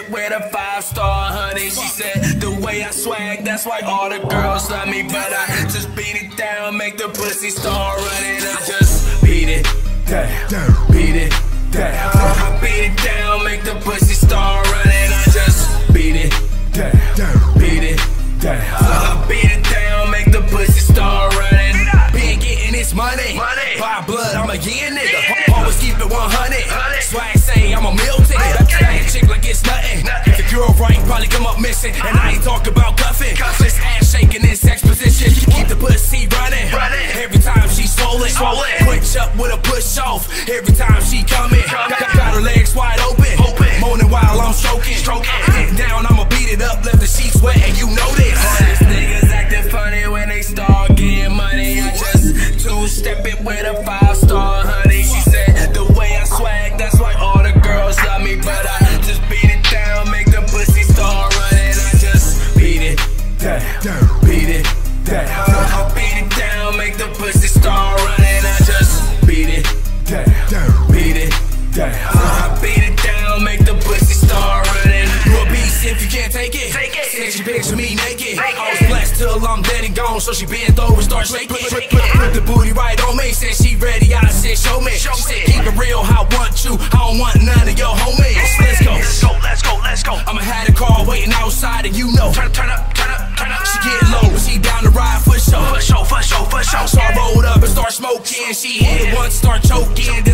it with a 5-star, honey. She said the way I swag, that's why all the girls love me. But I just beat it down, make the pussy start running. I just beat it down, beat it down. I beat it down, make the pussy start running. I just beat it down, beat it down. I beat it down, make the pussy start running. Been getting this money, by blood, I'm a yeah nigga. Always keep it 100. Swag say I'm a meal ticket. Back a chick like it's nothing. If the girl right, probably come up missing. And I ain't talking about cuffing. This ass shaking in sex position. Keep the pussy running. Every time she swollen. Switch up with a push off. Every time she coming. Got her legs wide open. Moaning while I'm stroking. Hit down, I'ma beat it up. Left the sheets wet and you know this. These niggas acting funny when they start getting money. I just two-step it with a 5-star, honey. She said the way I swag, that's why all the girls love me. But I just beat it down, make the pussy start running. I just beat it down, beat it down. I beat it down, make the pussy start running. I just beat it down, beat it down. I beat it down, make the pussy start running. You a beast if you can't take it. Said she picture me naked. I was blessed till I'm dead and gone, so she bent over, start shaking. Put the booty right on me. Said she ready, I said show me. She said keep it real, I want you. I don't want none of your homies. Let's go. I'ma have the car waiting outside, and you know. Turn up. She get low, she down to ride for sure. So I rolled up and start smoking. She hit it once, start choking.